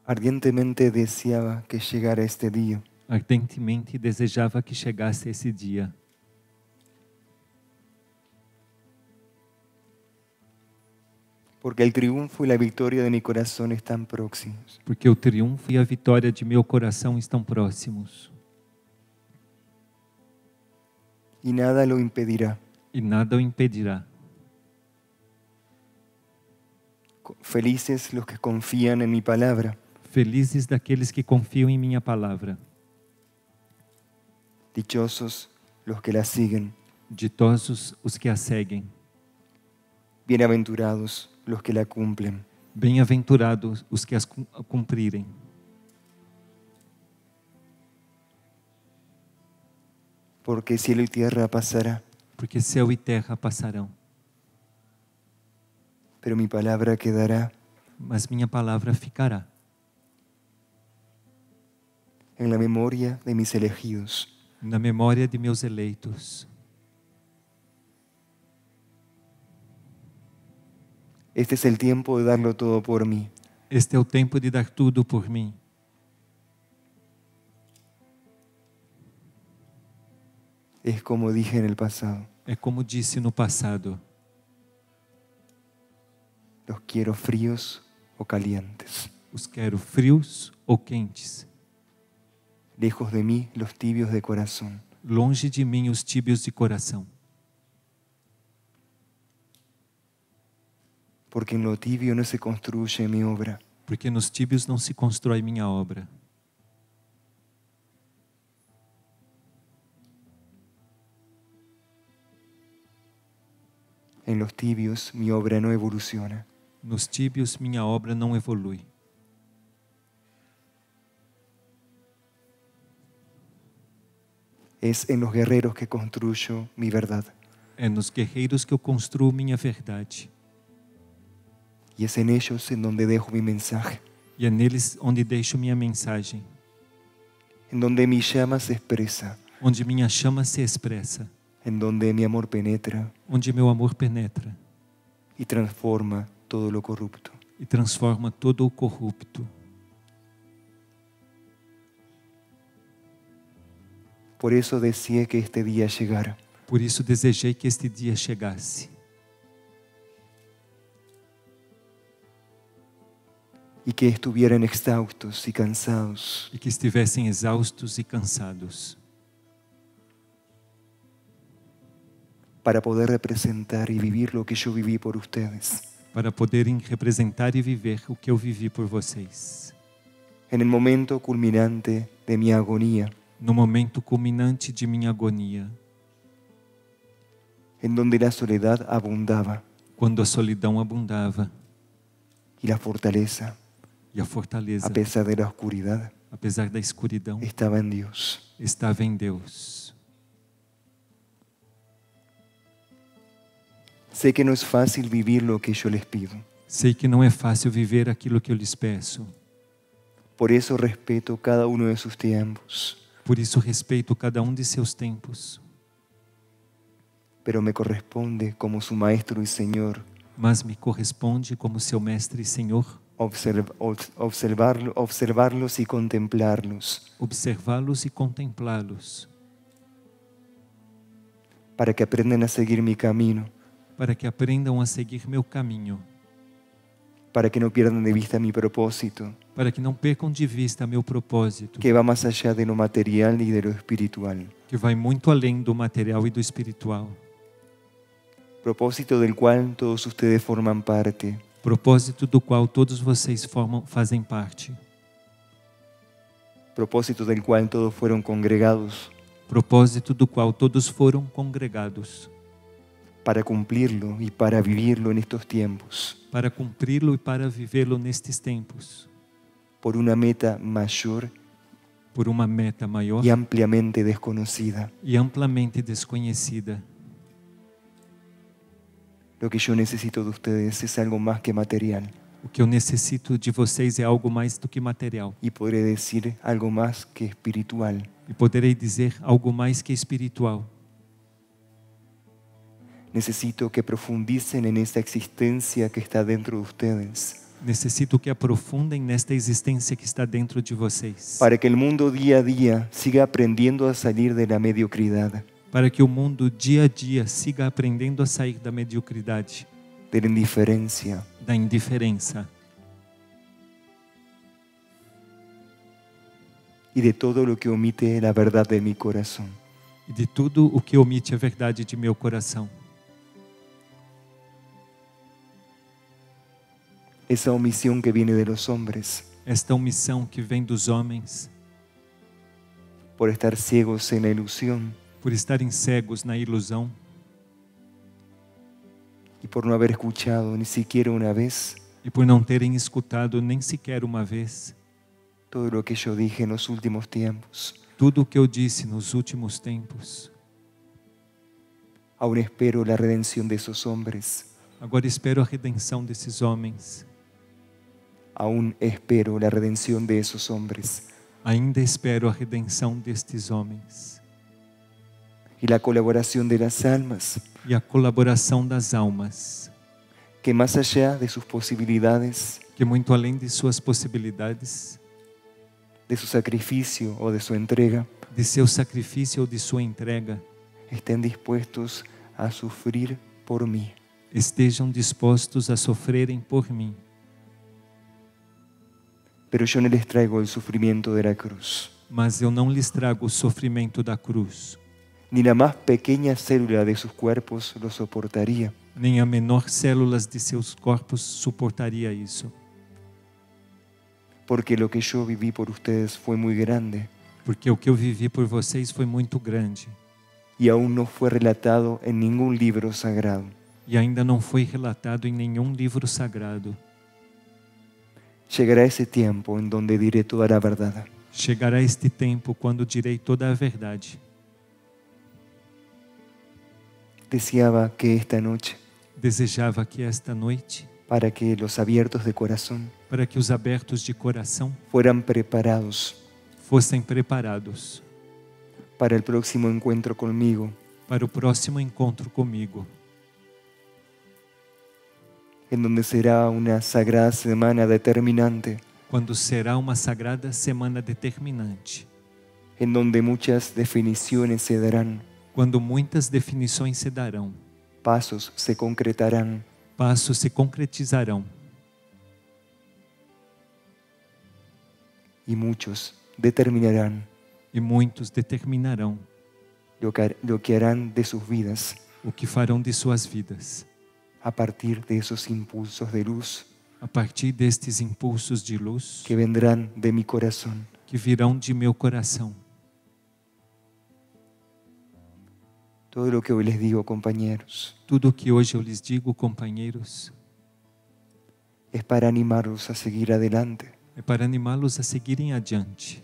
Ardientemente deseaba que llegara este día, Ardentemente desejava que chegasse esse dia, porque el triunfo y la victoria de mi corazón están próximos. porque o triunfo e a vitória de meu coração estão próximos, Y nada lo impedirá. e nada o impedirá. Felices los que confían en mi palabra. Felizes daqueles que confiam em minha palavra. Dichosos los que la siguen. Ditosos os que a seguem. Bienaventurados los que la cumplen. Bem-aventurados os que as cumprirem. Porque cielo y tierra pasará, Porque céu e terra passarão, pero mi palabra quedará. mas minha palavra ficará En la memoria de mis elegidos. na memória de meus eleitos. Este es el tiempo de darlo todo por mí. Este é o tempo de dar tudo por mim. Es como dije en el pasado. É como disse no passado: Los quiero fríos o calientes. os quero frios ou quentes. Lejos de mí los tibios de corazón. Longe de mim os tíbios de coração. Porque en lo tibio no se construye mi obra. Porque nos tíbios não se constrói minha obra. En los tibios mi obra no evoluciona. Nos tíbios minha obra não evolui. Es en los guerreros que construyo mi verdad. É nos guerreiros que eu construo minha verdade. Y es en ellos en donde dejo mi mensaje. E é neles onde deixo minha mensagem. En donde mi llama se expresa. Onde minha chama se expressa. En donde mi amor penetra Onde meu amor penetra y transforma todo lo corrupto. e transforma todo o corrupto. Por eso deseé que este día llegara. Por isso desejei que este dia chegasse. Y que estuvieran exhaustos y cansados. E que estivessem exaustos e cansados. Para poder representar y vivir lo que yo viví por ustedes. Para poderem representar e viver o que eu vivi por vocês. En el momento culminante de mi agonía. No momento culminante de minha agonia. En donde la soledad abundaba. Quando a solidão abundava. Y la fortaleza, E a fortaleza, a pesar de la oscuridad, apesar da escuridão, estaba en Dios. estava em Deus. Sé que no es fácil vivir lo que yo les pido. Sei que não é fácil viver aquilo que eu lhes peço. Por eso respeto cada uno de sus tiempos. Por isso respeito cada de seus tempos. Pero me corresponde como su maestro y Señor Mas me corresponde como seu mestre e Senhor observarlos y contemplarlos observá-los e contemplá-los, para que aprendan a seguir mi camino, para que aprendam a seguir meu caminho, para que no pierdan de vista mi propósito, para que não percam de vista meu propósito, que va más allá de lo material y de lo espiritual. que vai muito além do material e do espiritual. Propósito del cual todos ustedes forman parte. Propósito do qual todos vocês fazem parte. Propósito del cual todos fueron congregados Propósito do qual todos foram congregados. para cumplirlo y para vivirlo en estos tiempos. Para cumpri-lo e para vivê-lo nestes tempos. Por una meta mayor Por uma meta maior y ampliamente desconocida. e amplamente desconhecida. Lo que yo necesito de ustedes es algo más que material. O que eu necessito de vocês é algo mais do que material. Y podré decir algo más que espiritual. E poderei dizer algo mais que espiritual. Necesito que profundicen en esa existencia que está dentro de ustedes. Necesito que aprofundem nesta existência que está dentro de vocês. para que el mundo día a día siga aprendiendo a salir de la mediocridad, Para que o mundo dia a dia siga aprendendo a sair da mediocridade, de la indiferencia, da indiferença y de todo lo que omite la verdad de mi corazón. e de tudo o que omite a verdade de meu coração. Esa omisión que viene de los hombres Esta omissão que vem dos homens, por estar ciegos en la ilusión por estarem cegos na ilusão y por no haber escuchado ni siquiera una vez e por não terem escutado nem sequer uma vez todo lo que yo dije en los últimos tiempos. tudo o que eu disse nos últimos tempos. Aún espero la redención de esos hombres. Agora espero a redenção desses homens. Aún espero la redención de esos hombres Ainda espero a redenção destes homens y la colaboración de las almas e a colaboração das almas, que más allá de sus posibilidades, que muito além de suas possibilidades, de su sacrificio o de su entrega, de seu sacrifício ou de sua entrega, estén dispuestos a sufrir por mí. estejam dispostos a sofrerem por mim. Pero yo no les traigo el sufrimiento de la cruz, Mas eu não lhes trago o sofrimento da cruz, ni la más pequeña célula de sus cuerpos lo soportaría. nem a menor células de seus corpos suportaria isso, Porque lo que yo viví por ustedes fue muy grande porque o que eu vivi por vocês foi muito grande y aún no fue relatado en ningún libro sagrado. e ainda não foi relatado em nenhum livro sagrado. Llegará ese tiempo en donde diré toda la verdad. Chegará este tempo quando direi toda a verdade. Deseaba que esta noche, Desejava que esta noite, para que los abiertos de corazón para que os abertos de coração fueran preparados fossem preparados para el próximo encuentro conmigo, para o próximo encontro comigo, en donde será una sagrada semana determinante, quando será uma sagrada semana determinante, en donde muchas definiciones se darán, quando muitas definições se darão, pasos se concretarán, passos se concretizarão y muchos determinarán e muitos determinarão lo que harán de sus vidas o que farão de suas vidas, a partir de esos impulsos de luz a partir destes impulsos de luz que vendrán de mi corazón. que virão de meu coração. Todo lo que hoy les digo, compañeros, Tudo o que hoje eu lhes digo, companheiros, es para animarlos a seguir adelante, é para animá-los a seguirem adiante,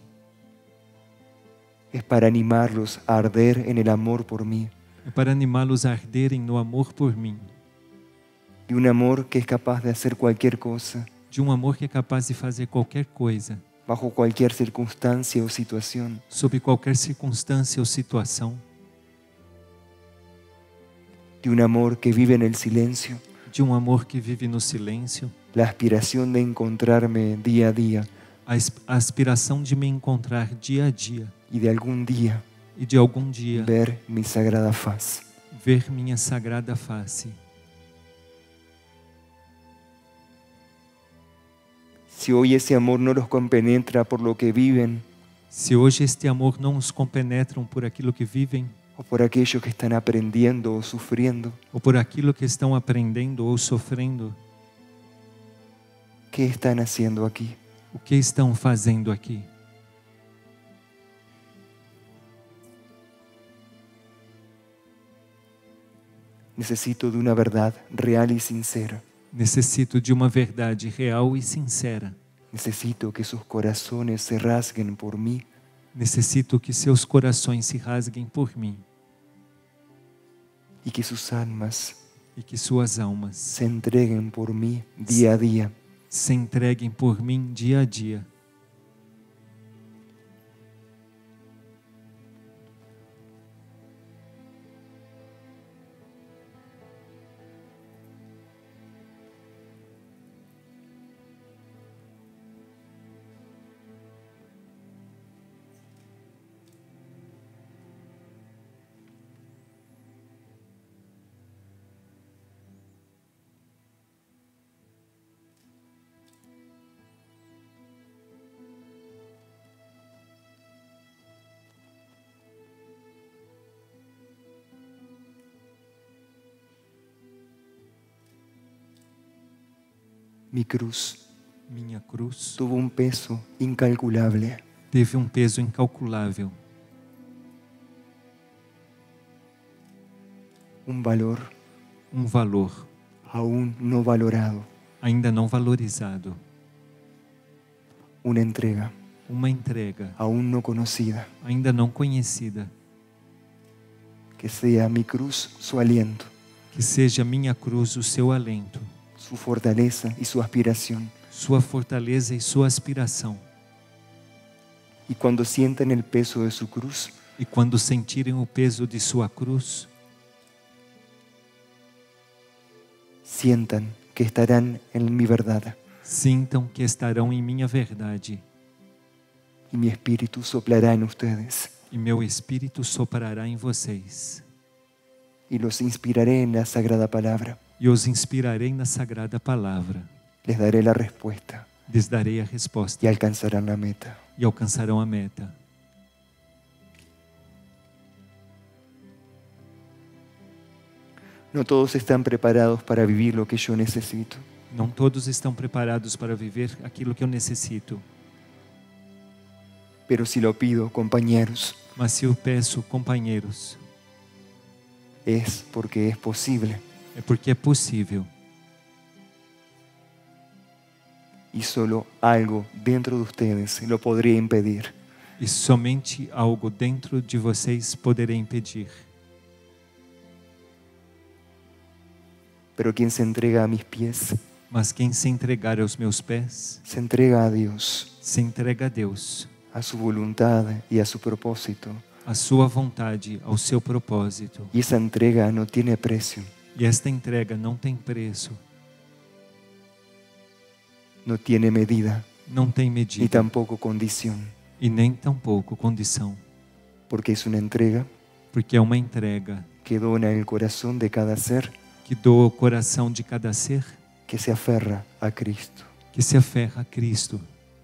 es para animarlos a arder en el amor por mí, é para animá-los a arderem no amor por mim, y un amor que es capaz de hacer cualquier cosa, de um amor que é capaz de fazer qualquer coisa, bajo cualquier circunstancia o situación, sob qualquer circunstância ou situação, de un amor que vive en el silencio, de um amor que vive no silêncio, la aspiración de encontrarme día a día a aspiração de me encontrar dia a dia y de algún día e de algum dia ver mi sagrada faz. ver minha sagrada face. Si hoy ese amor no los compenetra por lo que viven Se hoje este amor não os compenetram por aquilo que vivem, o por aquellos que están aprendiendo o sufriendo, ou por aquilo que estão aprendendo ou sofrendo, ¿qué están haciendo aquí? o que estão fazendo aqui? Necesito de una verdad real y sincera. Necessito de uma verdade real e sincera. Necesito que sus corazones se rasguen por mí Necessito que seus corações se rasguem por mim y que sus almas e que suas almas se entreguen por mí día a día. se entreguem por mim dia a dia. Mi cruz Minha cruz tuvo un peso incalculable. teve peso incalculável, Un valor valor aún no valorado. ainda não valorizado, Una entrega uma entrega aún no conocida. ainda não conhecida. Que sea mi cruz su aliento, Que seja minha cruz o seu alento, su fortaleza y su aspiración. sua fortaleza e sua aspiração. Y cuando sientan el peso de su cruz, E quando sentirem o peso de sua cruz, sientan que estarán en mi verdad sintam que estarão em minha verdade, y mi espíritu soplará en ustedes e meu Espírito soprará em vocês, y los inspiraré en la sagrada palabra. e os inspirarei na sagrada palavra. Les daré la respuesta Lhes darei a y resposta alcanzarán la meta. e alcançarão a meta. No todos están preparados para vivir lo que yo necesito, Não todos estão preparados para viver aquilo que eu necessito, pero si lo pido, compañeros, mas se eu peço, companheiros, es porque es posible é porque é possível. y solo algo dentro de ustedes lo podría impedir. E somente algo dentro de vocês poderá impedir. Pero quien se entrega a mis pies, Mas quem se entregar aos meus pés, se entrega a Dios, se entrega a Deus, a su voluntad y a su propósito. a sua vontade, ao seu propósito. Y esa entrega no tiene precio, E esta entrega não tem preço, no tiene medida, não tem ni medida tampoco condición, e nem tampouco condição, porque es una entrega porque é uma entrega que dona el corazón de cada ser que doa o coração de cada ser que se aferra a Cristo. que se aferra a Cristo.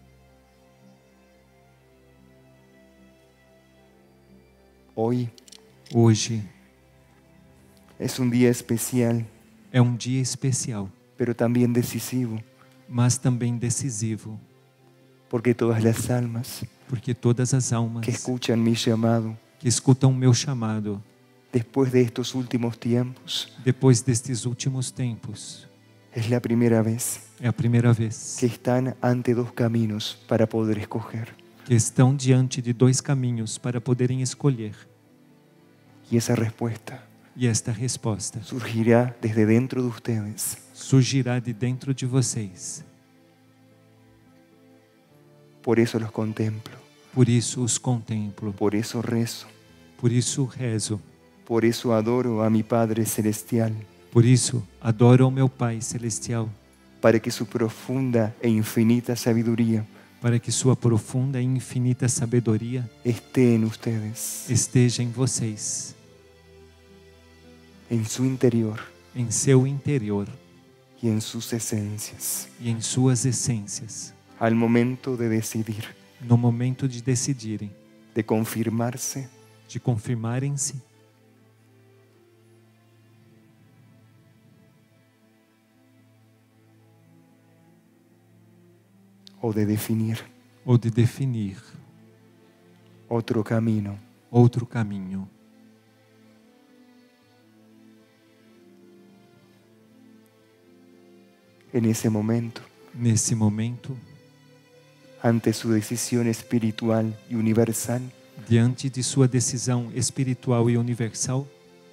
Hoy Hoje es un día especial, é um dia especial, pero también decisivo, mas também decisivo, porque todas las almas porque todas as almas que escuchan mi llamado que escutam o meu chamado, después de estos últimos tiempos, depois destes últimos tempos, es la primera vez é a primeira vez que están ante dos caminos para poder escoger. que estão diante de dois caminhos para poderem escolher. Y esa respuesta E esta resposta surgirá desde dentro de ustedes. surgirá de dentro de vocês. Por eso los contemplo, Por isso os contemplo, por eso rezo, por isso rezo, por eso adoro a mi Padre Celestial, por isso adoro ao meu Pai Celestial, para que su profunda e infinita sabiduría para que sua profunda e infinita sabedoria esté en ustedes, esteja em vocês, en su interior em seu interior y en sus esencias, e em suas essências, al momento de decidir, no momento de decidirem, de confirmarse de confirmarem-se o de definir ou de definir otro camino. outro caminho. En ese momento, Nesse momento, ante su decisión espiritual y universal, diante de sua decisão espiritual e universal,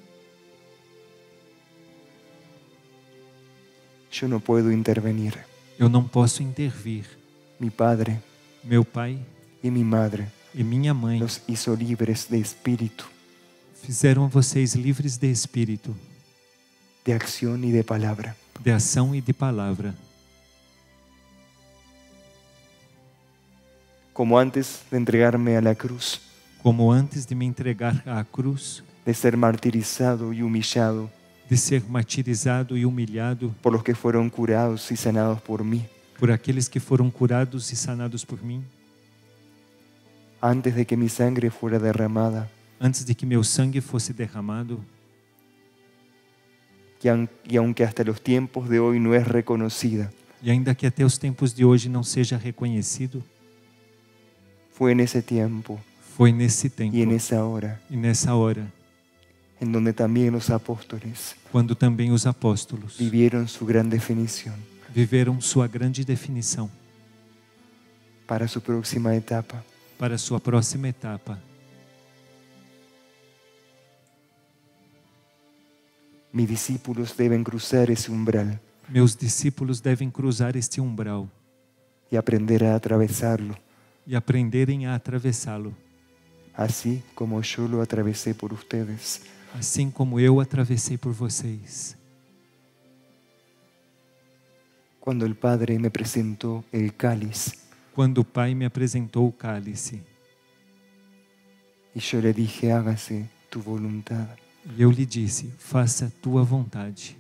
yo no puedo intervenir. eu não posso intervir. Mi Padre Meu Pai y mi Madre e minha Mãe los hizo libres de espíritu, fizeram vocês livres de espírito, de acción y de palabra. de ação e de palavra. Como antes de entregarme a la cruz, Como antes de me entregar à cruz, de ser martirizado y humillado de ser martirizado e humilhado por los que fueron curados y sanados por mí, por aqueles que foram curados e sanados por mim, antes de que mi sangre fuera derramada, antes de que meu sangue fosse derramado, y aunque hasta los tiempos de hoy no es reconocida E ainda que até os tempos de hoje não seja reconhecido, fue en ese tiempo foi nesse tempo y en esa hora e nessa hora, en donde también los apóstoles quando também os apóstolos vivieron su gran definición viveram sua grande definição para su próxima etapa. para sua próxima etapa. Mis discípulos deben cruzar ese umbral Meus discípulos devem cruzar este umbral y aprender a atravesarlo, e aprenderem a atravessá-lo, así como yo lo atravesé por ustedes. assim como eu atravessei por vocês. Cuando el Padre me presentó el cáliz Quando o Pai me apresentou o cálice y yo le dije, hágase tu voluntad. e eu lhe disse, faça a tua vontade.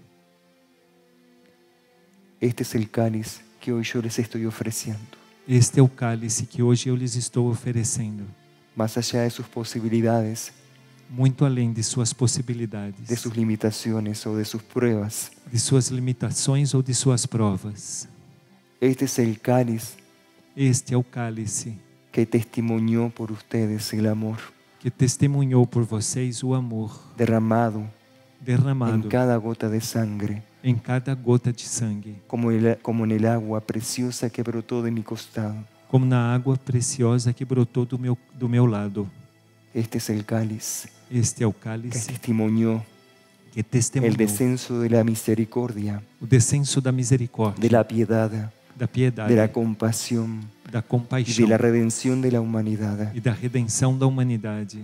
Este es el cáliz que hoy yo les estoy ofreciendo. Este é o cálice que hoje eu lhes estou oferecendo, Más allá de sus posibilidades, muito além de suas possibilidades, de sus limitaciones o de sus pruebas. de suas limitações ou de suas provas. Este es el cáliz Este é o cálice que testimonió por ustedes el amor que testemunhou por vocês o amor derramado en derramado cada gota de sangre, em cada gota de sangue, como en el agua preciosa que brotó de mi costado. como na água preciosa que brotou do meu lado. Este es el cáliz Este é o que cálice testimonió que el testemunhou descenso de la misericordia, o descenso da misericórdia, de la piedad, da piedade, de la compasión da y compaixão de la redención de la humanidad. e da redenção da humanidade.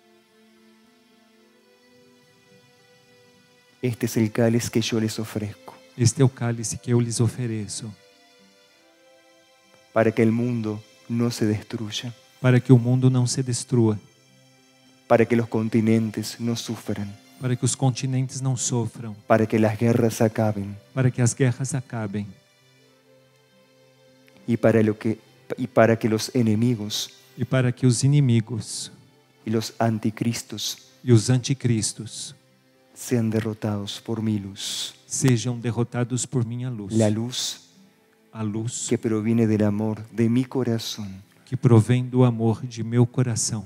Este es el cáliz que yo les ofrezco, Este é o cálice que eu lhes ofereço, para que el mundo no se destruya, para que o mundo não se destrua, para que los continentes no sufran, para que os continentes não sofram, para que las guerras acaben para que as guerras acabem y para que los enemigos e para que os inimigos y los anticristos e os anticristos sean derrotados por mi luz. sejam derrotados por minha luz. La luz A luz que proviene del amor de mi corazón. que provém do amor de meu coração.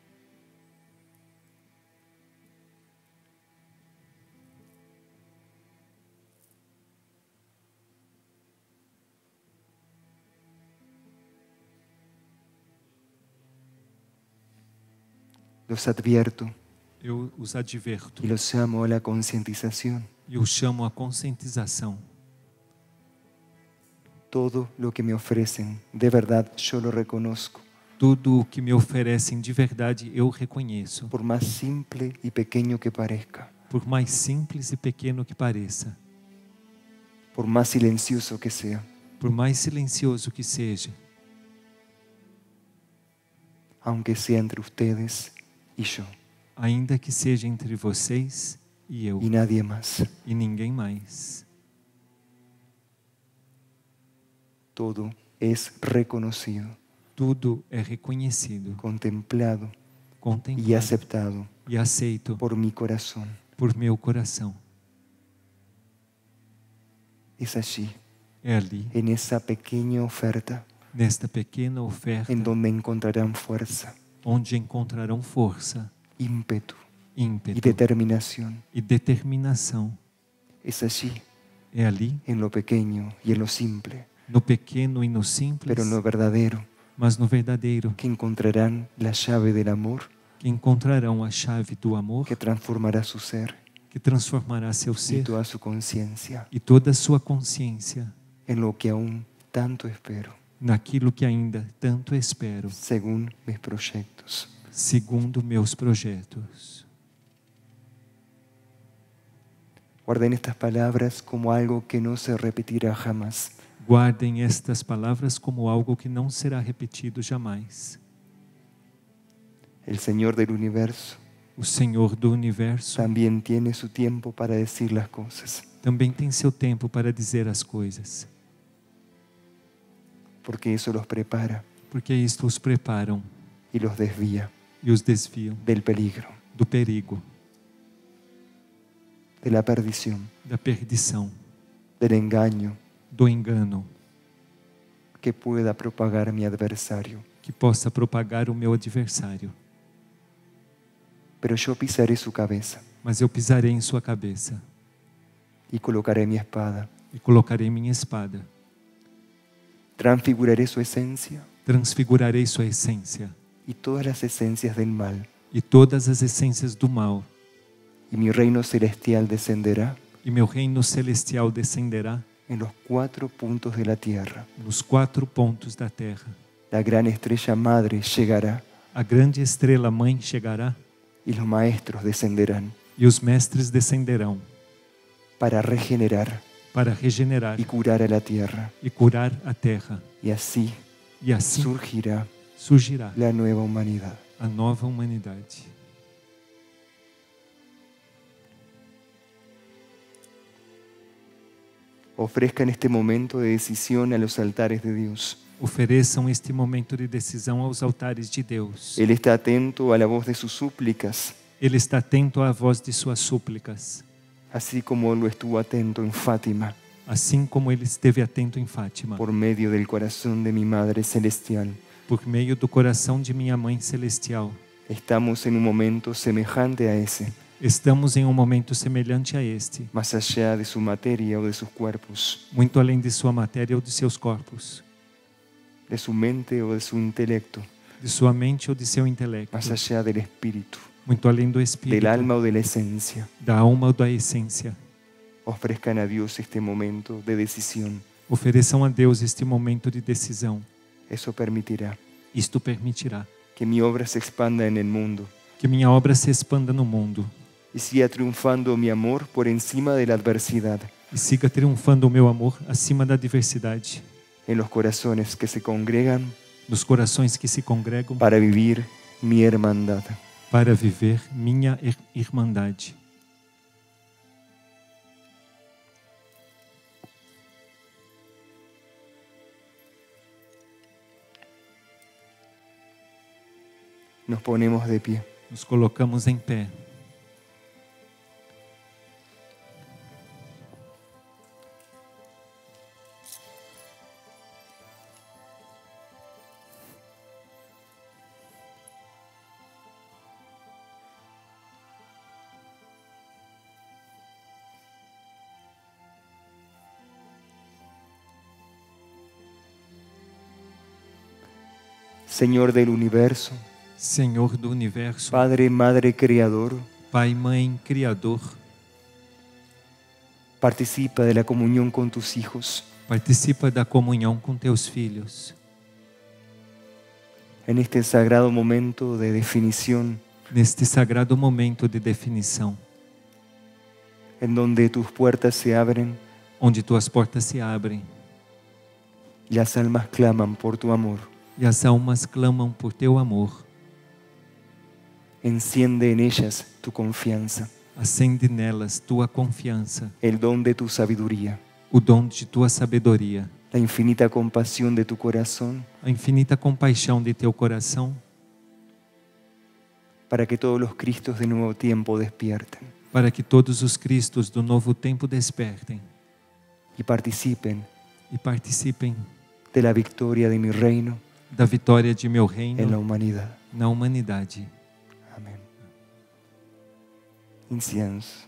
Los advierto Eu os adverto y los llamo a la concientización. e os chamo à conscientização. Todo lo que me ofrecen, de verdad yo lo reconozco, Tudo o que me oferecem de verdade eu reconheço, por más simple y pequeño que parezca, por mais simples e pequeno que pareça, por más silencioso que sea, por mais silencioso que seja, aunque sea entre ustedes y yo, ainda que seja entre vocês e eu, y nadie más. e ninguém mais. Todo es reconocido, Tudo é reconhecido, contemplado y contemplado aceptado e aceito por mi corazón. por meu coração. Es allí, É ali, en esa pequeña oferta, nesta pequena oferta, en donde encontrarán fuerza, onde encontrarão força, ímpetu y ímpeto determinación. e determinação. Es allí, É ali, en lo pequeño y en lo simple, no pequeno e no simples, pero en lo verdadero, mas no verdadeiro, que encontrarán la llave del amor que encontrarão a chave do amor que transformará su ser que transformará seu y ser toda su conciencia e toda a sua consciência en lo que aún tanto espero, naquilo que ainda tanto espero, según mis proyectos. segundo meus projetos. Guarden estas palabras como algo que no se repetirá jamás. Guardem estas palavras como algo que não será repetido jamais. El Señor del universo O Senhor do universo también tiene su tiempo para decir las cosas, também tem seu tempo para dizer as coisas, porque eso los prepara porque isto os preparam y los desvía e os desviam del peligro, do perigo, de la perdición, da perdição, del engaño, do engano, que pueda propagar mi adversario. que possa propagar o meu adversário. Pero yo pisaré su cabeza Mas eu pisarei em sua cabeça y colocaré mi espada. e colocarei minha espada. Transfiguraré su esencia Transfigurarei sua essência y todas las esencias del mal. e todas as essências do mal, Y mi reino celestial descenderá e meu reino celestial descenderá en los 4 puntos de la tierra. nos 4 pontos da terra. La gran estrella madre llegará A grande estrela mãe chegará y los maestros descenderán e os mestres descenderão para regenerar para regenerar y curar a la tierra. e curar a terra. Y así E assim surgirá surgirá la nueva humanidad. a nova humanidade. Ofrezca en este momento de decisión a los altares de Dios. Ofereçam este momento de decisão aos altares de Deus. Él está atento a la voz de sus súplicas, Ele está atento à voz de suas súplicas, así como lo estuvo atento en Fátima, assim como ele esteve atento em Fátima, por medio del corazón de mi Madre Celestial. por meio do coração de minha Mãe Celestial. Estamos en un momento semejante a ese, Estamos em um momento semelhante a este, más allá de su materia o de sus cuerpos, muito além de sua matéria ou de seus corpos, de su mente o de su intelecto, de sua mente ou de seu intelecto, más allá del espíritu, muito além do del espírito, alma o de la esencia. da alma ou da essência. Ofrezcan a Dios este momento de decisión. Ofereçam a Deus este momento de decisão. Eso permitirá Isto permitirá que mi obra se expanda en el mundo que minha obra se expanda no mundo y siga triunfando mi amor por encima de la adversidad e siga triunfando o meu amor acima da adversidade, en los corazones que se congregan nos corações que se congregam para vivir mi hermandad. para viver minha irmandade. Nos ponemos de pie. Nos colocamos em pé. Señor del universo, Senhor do universo, Padre, Madre, Creador, Pai, Mãe, Criador, participa de la comunión con tus hijos participa da comunhão com teus filhos. en este sagrado momento de definición Neste sagrado momento de definição, en donde tus puertas se abren onde tuas portas se abrem y las almas claman por tu amor. e as almas clamam por teu amor. Enciende en ellas tu confianza, Acende nelas tua confiança, el don de tu sabiduría, o dom de tua sabedoria, la infinita compasión de tu corazón, a infinita compaixão de teu coração, para que todos los Cristos del nuevo tiempo despierten para que todos os Cristos do novo tempo despertem y participen e participem de la victoria de mi reino da vitória de meu en la reino humanidad. na humanidade. Amén. Incienso.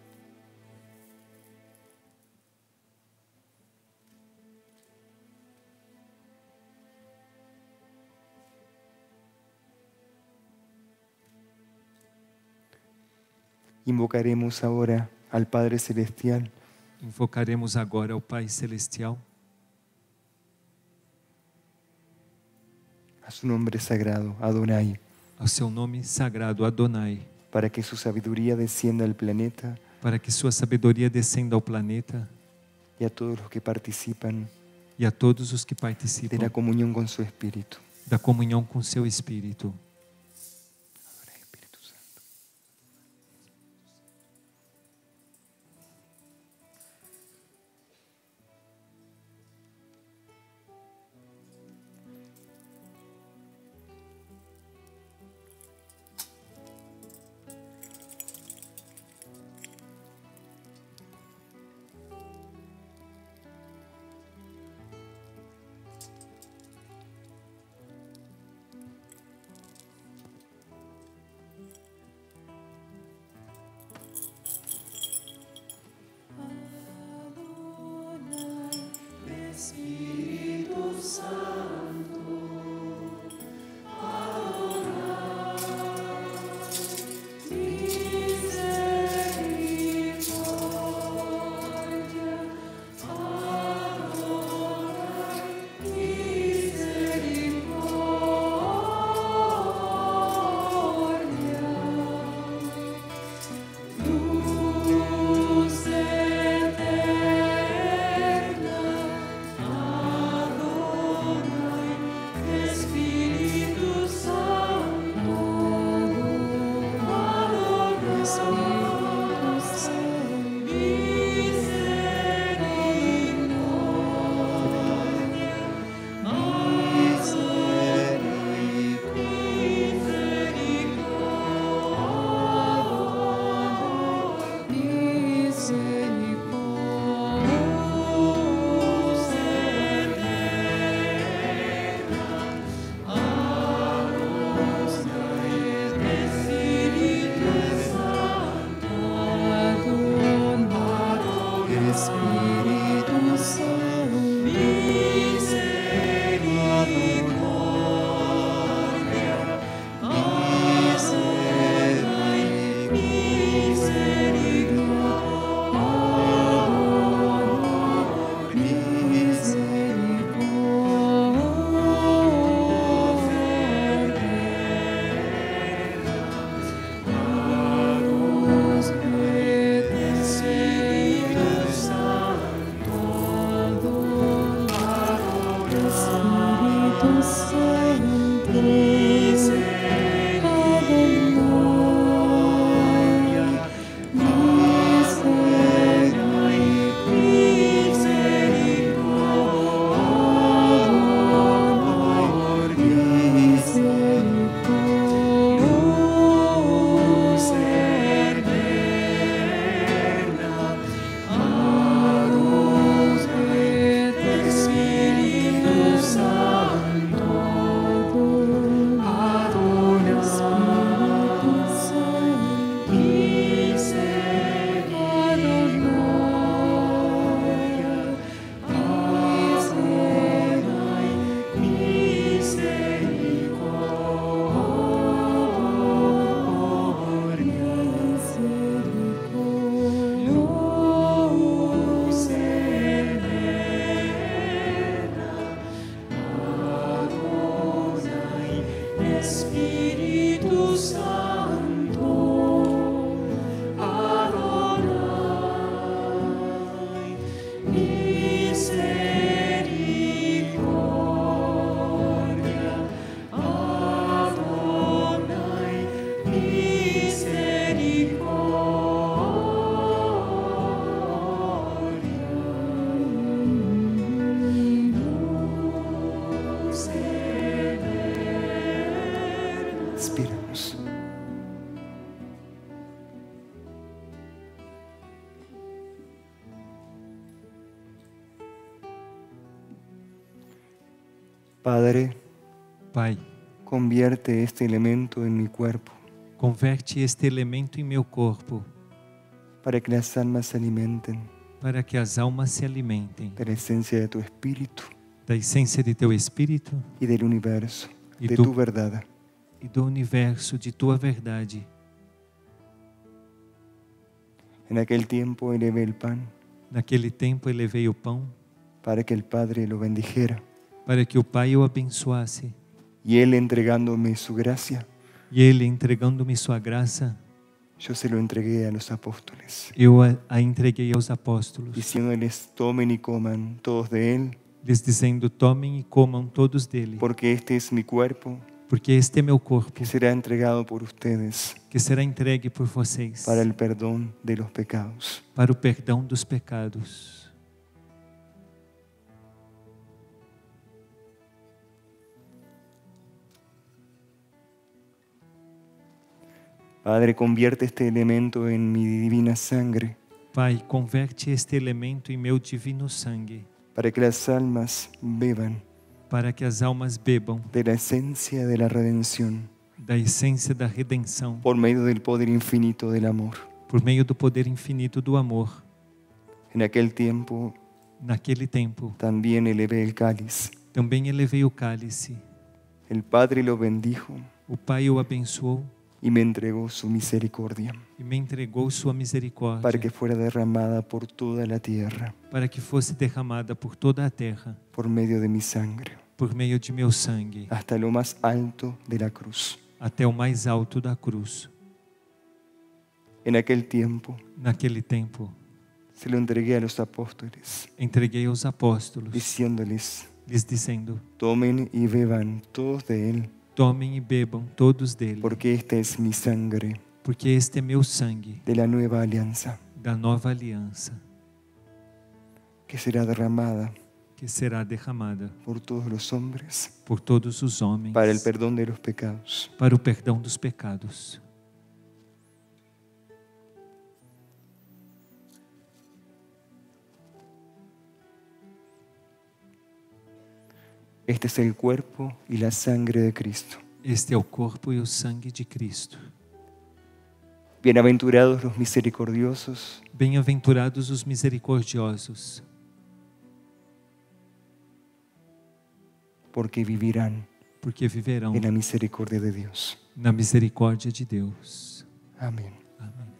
Invocaremos ahora al Padre Celestial, Invocaremos agora ao Pai Celestial, a su nombre sagrado, Adonai, ao seu nome sagrado Adonai, para que su sabiduría descienda al planeta para que sua sabedoria descenda ao planeta y a todos los que participan e a todos os que de participam la comunión con su Espíritu. da comunhão com seu Espírito. Adonai, Espíritu Santo. Espíritu Santo, Adonai, misericordia, Adonai, misericordia. Inspiramos. Padre, Pai, convierte este elemento en mi cuerpo converte este elemento em meu corpo, para que las almas se alimenten para que as almas se alimentem de la esencia de tu espíritu da essência de teu Espírito y del universo, Y de tú. tu verdad. e do universo, de tua verdade. En aquel tiempo elevé el pan Naquele tempo elevei o pão para que el Padre lo bendijera, para que o Pai o abençoasse, y Él entregándome su gracia, e Ele, entregando-me sua graça, yo se lo entregué a los apóstoles, eu a entreguei aos apóstolos, diciéndoles: tomen y coman todos de Él, lhes dizendo: tomem e comam todos dele, porque este es mi cuerpo, porque este é meu corpo, que será entregado por ustedes que será entregue por vocês para el perdón de los pecados. para o perdão dos pecados. Padre, convierte este elemento en mi divina sangre, Pai, converte este elemento em meu divino sangue, para que las almas beban para que as almas bebam de la esencia de la redención da essência da redenção, por medio del poder infinito del amor. por meio do poder infinito do amor. En aquel tiempo Naquele tempo, también elevé el cáliz. também elevei o cálice. El Padre lo bendijo O Pai o abençoou y me entregó su misericordia e me entregou sua misericórdia para que fuera derramada por toda la tierra para que fosse derramada por toda a terra, por medio de mi sangre, por meio de meu sangue, hasta lo más alto de la cruz. até o mais alto da cruz. En aquel tiempo Naquele tempo, se lo entregué a los apóstoles, entreguei aos apóstolos, diciéndoles: lhes dizendo: tomen y beban todos de Él, tomem e bebam todos dele, porque esta es mi sangre porque este é meu sangue de la nueva alianza, da nova aliança, que será derramada que será derramada por todos los hombres por todos os homens para el perdón de los pecados. para o perdão dos pecados. Este es el cuerpo y la sangre de Cristo. Este é o corpo e o sangue de Cristo. Bienaventurados los misericordiosos, Bem-aventurados os misericordiosos, porque vivirán porque viverão en la misericordia de Dios. na misericórdia de Deus. Amén. Amém.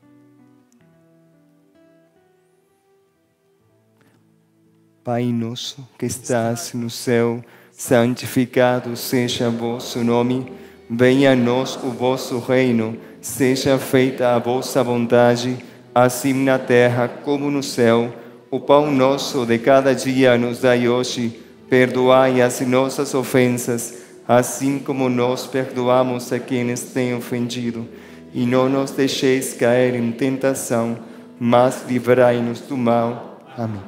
Pai nosso que estás no céu, santificado seja vosso nome. Venha a nós o vosso reino. Seja feita a vossa vontade, assim na terra como no céu. O pão nosso de cada dia nos dai hoje. Perdoai as nossas ofensas, assim como nós perdoamos a quienes têm ofendido. E não nos deixeis cair em tentação, mas livrai-nos do mal. Amém.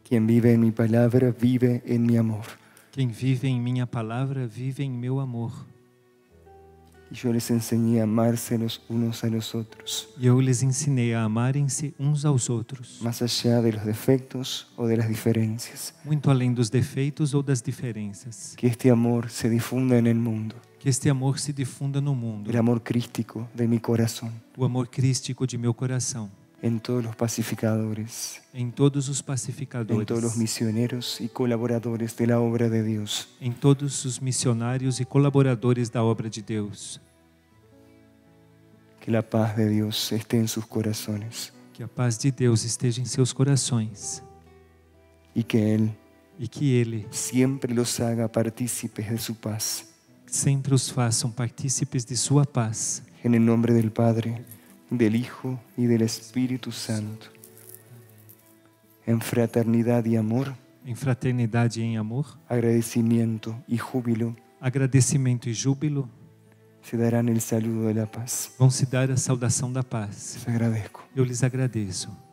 Quien vive en mi palabra vive en mi amor. Quem vive em minha palavra vive em meu amor. Y yo les enseñé a amarse los unos a los otros, E eu lhes ensinei a amarem-se uns aos outros, más allá de los defectos o de las diferencias. muito além dos defeitos ou das diferenças. Que este amor se difunda en el mundo, Que este amor se difunda no mundo, el amor crístico de mi corazón, o amor crístico de meu coração, en todos los pacificadores, em todos os en todos los pacificadores, misioneros y colaboradores de la obra de Dios. em todos os missionários e colaboradores da obra de Deus. Que la paz de Dios esté en sus corazones Que a paz de Deus esteja em seus corações y que Él e que Ele siempre los haga partícipes de su paz. sempre os façam partícipes de sua paz. En el nombre del Padre, del Hijo y del Espíritu Santo. En fraternidad y amor, Em fraternidade e em amor, agradecimiento y júbilo, agradecimento e júbilo, se darán el saludo de la paz. vão se dar a saudação da paz. Les agradezco. Eu lhes agradeço.